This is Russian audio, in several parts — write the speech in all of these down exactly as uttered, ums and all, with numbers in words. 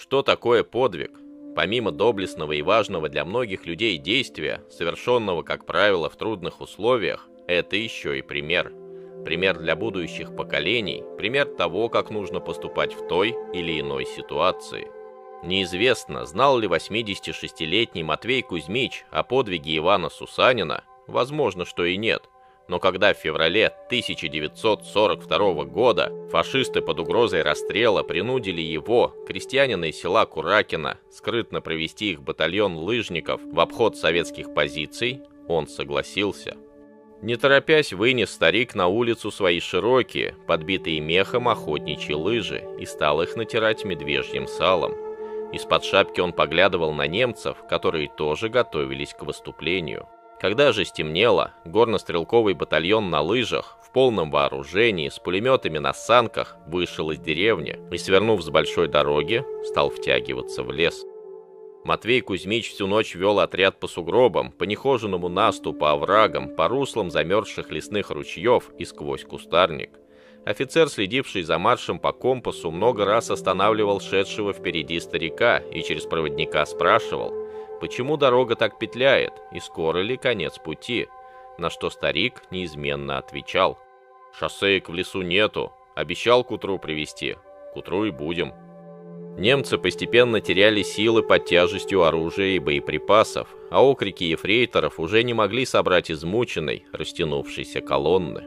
Что такое подвиг? Помимо доблестного и важного для многих людей действия, совершенного, как правило, в трудных условиях, это еще и пример. Пример для будущих поколений, пример того, как нужно поступать в той или иной ситуации. Неизвестно, знал ли восьмидесятишестилетний Матвей Кузьмич о подвиге Ивана Сусанина, возможно, что и нет. Но когда в феврале тысяча девятьсот сорок второго года фашисты под угрозой расстрела принудили его, крестьянина из села Куракино, скрытно провести их батальон лыжников в обход советских позиций, он согласился. Не торопясь, вынес старик на улицу свои широкие, подбитые мехом охотничьи лыжи и стал их натирать медвежьим салом. Из-под шапки он поглядывал на немцев, которые тоже готовились к выступлению. Когда же стемнело, горно-стрелковый батальон на лыжах, в полном вооружении, с пулеметами на санках, вышел из деревни и, свернув с большой дороги, стал втягиваться в лес. Матвей Кузьмич всю ночь вел отряд по сугробам, по нехоженному насту, по оврагам, по руслам замерзших лесных ручьев и сквозь кустарник. Офицер, следивший за маршем по компасу, много раз останавливал шедшего впереди старика и через проводника спрашивал, почему дорога так петляет и скоро ли конец пути, на что старик неизменно отвечал: «Шоссеек в лесу нету, обещал к утру привезти, к утру и будем». Немцы постепенно теряли силы под тяжестью оружия и боеприпасов, а окрики ефрейторов уже не могли собрать измученной, растянувшейся колонны.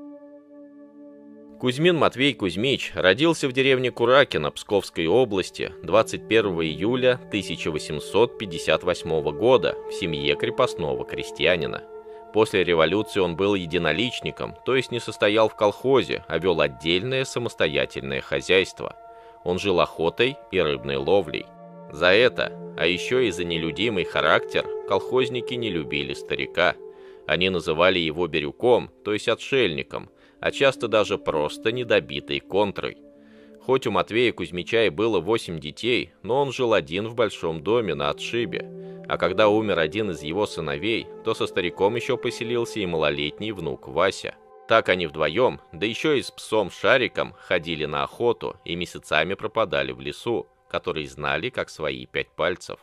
Кузьмин Матвей Кузьмич родился в деревне Куракино Псковской области двадцать первого июля тысяча восемьсот пятьдесят восьмого года в семье крепостного крестьянина. После революции он был единоличником, то есть не состоял в колхозе, а вел отдельное самостоятельное хозяйство. Он жил охотой и рыбной ловлей. За это, а еще и за нелюдимый характер, колхозники не любили старика. Они называли его бирюком, то есть отшельником, а часто даже просто недобитой контрой. Хоть у Матвея Кузьмича и было восемь детей, но он жил один в большом доме на отшибе, а когда умер один из его сыновей, то со стариком еще поселился и малолетний внук Вася. Так они вдвоем, да еще и с псом Шариком, ходили на охоту и месяцами пропадали в лесу, который знали как свои пять пальцев.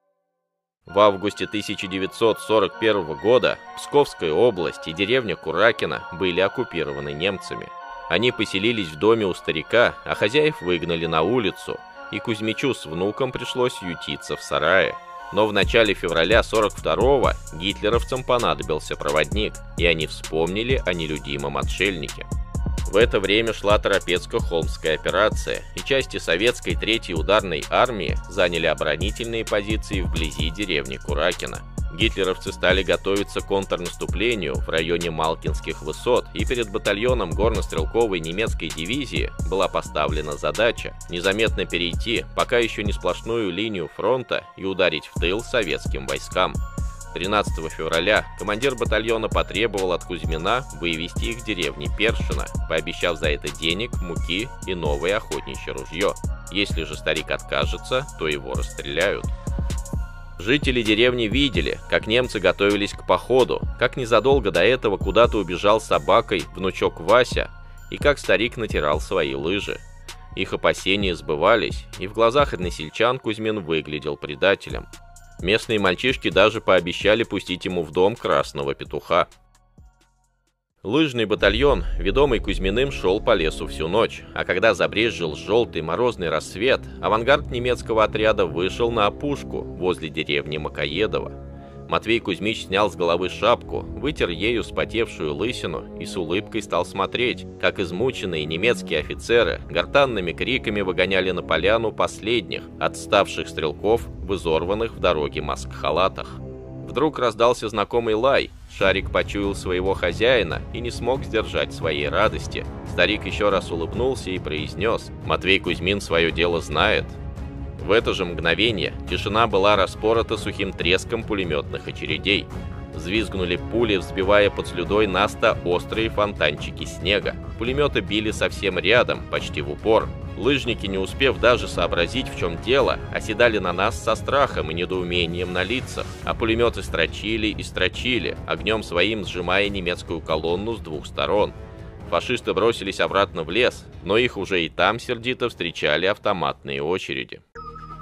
В августе тысяча девятьсот сорок первого года Псковская область и деревня Куракино были оккупированы немцами. Они поселились в доме у старика, а хозяев выгнали на улицу, и Кузьмичу с внуком пришлось ютиться в сарае. Но в начале февраля сорок второго гитлеровцам понадобился проводник, и они вспомнили о нелюдимом отшельнике. В это время шла Торопецко-Холмская операция, и части советской третьей ударной армии заняли оборонительные позиции вблизи деревни Куракино. Гитлеровцы стали готовиться к контрнаступлению в районе Малкинских высот, и перед батальоном горно-стрелковой немецкой дивизии была поставлена задача незаметно перейти пока еще не сплошную линию фронта и ударить в тыл советским войскам. тринадцатого февраля командир батальона потребовал от Кузьмина вывести их к деревне Першино, пообещав за это денег, муки и новое охотничье ружье. Если же старик откажется, то его расстреляют. Жители деревни видели, как немцы готовились к походу, как незадолго до этого куда-то убежал с собакой внучок Вася, и как старик натирал свои лыжи. Их опасения сбывались, и в глазах односельчан Кузьмин выглядел предателем. Местные мальчишки даже пообещали пустить ему в дом красного петуха. Лыжный батальон, ведомый Кузьминым, шел по лесу всю ночь, а когда забрезжил желтый морозный рассвет, авангард немецкого отряда вышел на опушку возле деревни Макоедово. Матвей Кузьмич снял с головы шапку, вытер ею вспотевшую лысину и с улыбкой стал смотреть, как измученные немецкие офицеры гортанными криками выгоняли на поляну последних, отставших стрелков в изорванных в дороге маскхалатах. Вдруг раздался знакомый лай. Шарик почуял своего хозяина и не смог сдержать своей радости. Старик еще раз улыбнулся и произнес: «Матвей Кузьмин свое дело знает». В это же мгновение тишина была распорота сухим треском пулеметных очередей. Взвизгнули пули, взбивая под слюдой наста острые фонтанчики снега. Пулеметы били совсем рядом, почти в упор. Лыжники, не успев даже сообразить, в чем дело, оседали на нас со страхом и недоумением на лицах, а пулеметы строчили и строчили, огнем своим сжимая немецкую колонну с двух сторон. Фашисты бросились обратно в лес, но их уже и там сердито встречали автоматные очереди.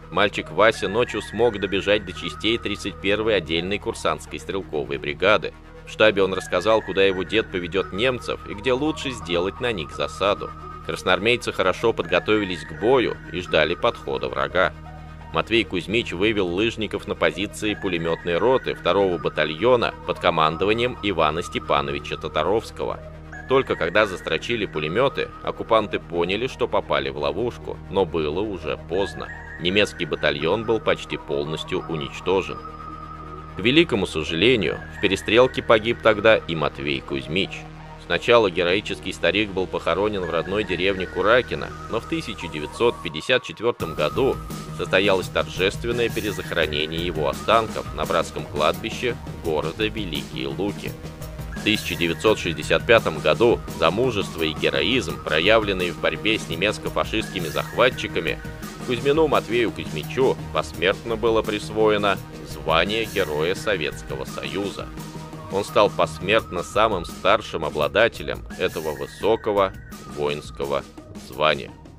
мальчик Вася ночью смог добежать до частей тридцать первой отдельной курсантской стрелковой бригады. В штабе он рассказал, куда его дед поведет немцев и где лучше сделать на них засаду. Красноармейцы хорошо подготовились к бою и ждали подхода врага. Матвей Кузьмич вывел лыжников на позиции пулеметной роты второго батальона под командованием Ивана Степановича Татаровского. Только когда застрочили пулеметы, оккупанты поняли, что попали в ловушку, но было уже поздно. Немецкий батальон был почти полностью уничтожен. К великому сожалению, в перестрелке погиб тогда и Матвей Кузьмич. Сначала героический старик был похоронен в родной деревне Куракино, но в тысяча девятьсот пятьдесят четвёртом году состоялось торжественное перезахоронение его останков на братском кладбище города Великие Луки. В тысяча девятьсот шестьдесят пятом году за мужество и героизм, проявленные в борьбе с немецко-фашистскими захватчиками, Кузьмину Матвею Кузьмичу посмертно было присвоено звание Героя Советского Союза. Он стал посмертно самым старшим обладателем этого высокого воинского звания.